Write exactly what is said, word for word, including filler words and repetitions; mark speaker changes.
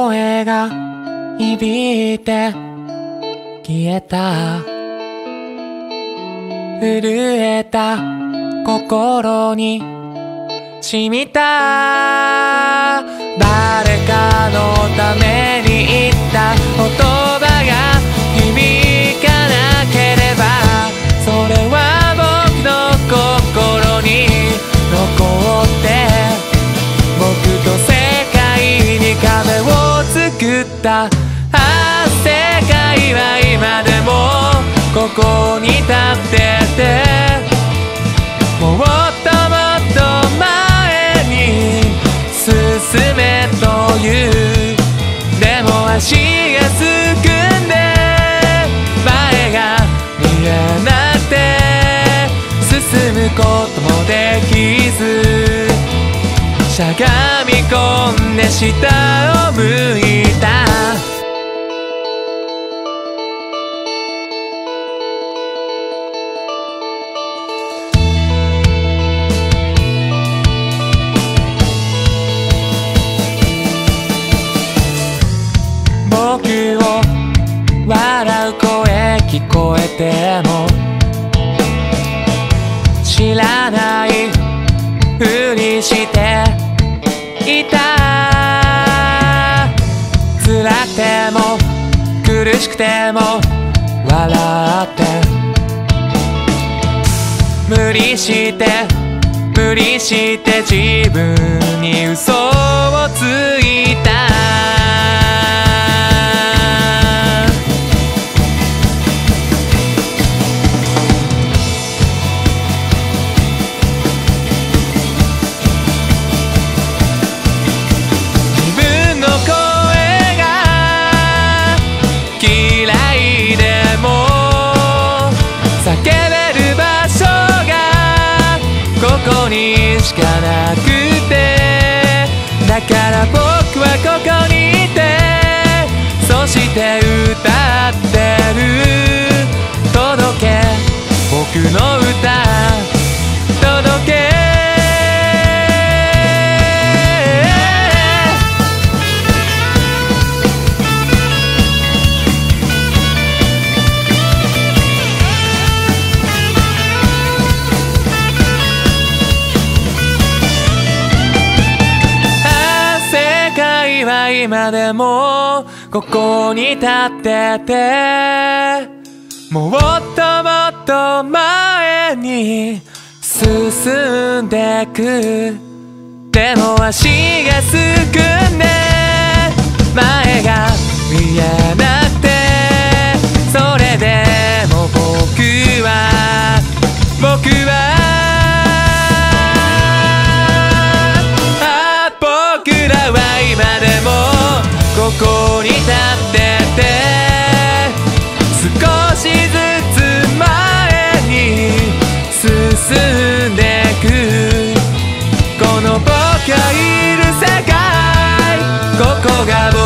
Speaker 1: 声が響いて消えた。震えた心に染みた。誰かのために言った言葉が響かなければ、それは僕の心に残って僕と世界に壁を作った。ああ、世界は今でもここに立ってて、もっともっと前に進めという。でも足がすくんで前が見えなくて進むこともできず、しゃがみ込んで下を向いた。僕を笑う声聞こえても知らないふりしていた。辛くても苦しくても笑って無理して無理して自分に嘘をついた。叫べる場所がここにしかなくて、だから僕はここにいて、そして歌ってる。届け僕の歌届け。今でもここに立ってて、もっともっと前に進んでく。でも足がすくんで前が見えなくて、それでも僕は僕はここに立ってて、少しずつ前に進んでく。この僕がいる世界、ここが僕